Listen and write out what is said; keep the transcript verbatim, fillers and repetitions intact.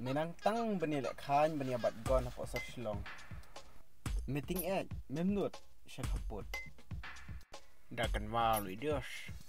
menang tang bani lek khan bani abat gon apa sar shilong meeting ed memnut syakaput dakan walu dios